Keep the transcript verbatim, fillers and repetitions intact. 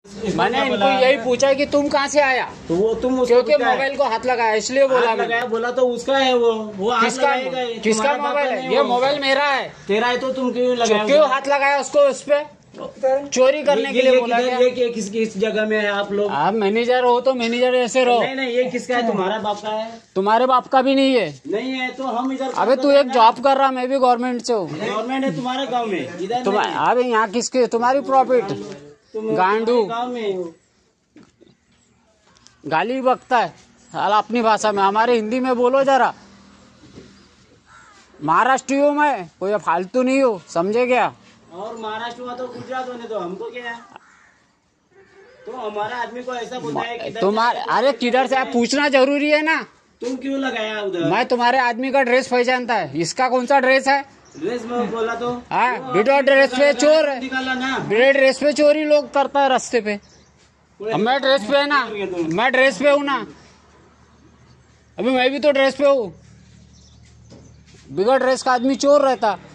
मैंने इनको यही पूछा कि तुम कहाँ से आया, तो वो तुम क्योंकि मोबाइल को हाथ लगाया इसलिए बोला लगाया बोला तो उसका है वो वो हाथ किसका लगाएगा। किसका मोबाइल है? ये मोबाइल मेरा है। तेरा है तो तुम क्यों लगाया? क्यों हाथ लगाया उसको? उस पे चोरी करने के लिए बोला क्या? ये किस किस जगह में है आप लोग? आप मैनेजर हो तो मैनेजर ऐसे रहो। नहीं नहीं, ये किसका है? तुम्हारा बाप का है? तुम्हारे बाप का भी नहीं है। नहीं है तो हम इधर। अबे तू एक जॉब कर रहा, मैं भी गवर्नमेंट से हूँ। गवर्नमेंट है तुम्हारे गाँव में, इधर तुम अबे यहाँ किसके? तुम्हारी प्रॉफिट गांडू गाँव में गाली बकता है साला अपनी भाषा में। हमारे हिंदी में बोलो जरा। महाराष्ट्र हूँ मैं, कोई फालतू नहीं हो, समझे क्या? और महाराष्ट्र हुआ तो गुजरात होने दो, हमको क्या है? तो हमारा आदमी को ऐसा बोलता है कि तुम्हारे अरे किधर से आप पूछना जरूरी है ना। तुम क्यों लगाया उधर? मैं तुम्हारे आदमी का ड्रेस पहचानता है, इसका कौन सा ड्रेस है? ड्रेस में बोला तो हाँ बिना ड्रेस पे चोर है। निकाला ना, बिना ड्रेस पे चोरी लोग करता है रास्ते पे। अब मैं ड्रेस पे है ना, मैं ड्रेस पे हूँ ना, अभी मैं भी तो ड्रेस पे हूँ। बिगड़ ड्रेस का आदमी चोर रहता।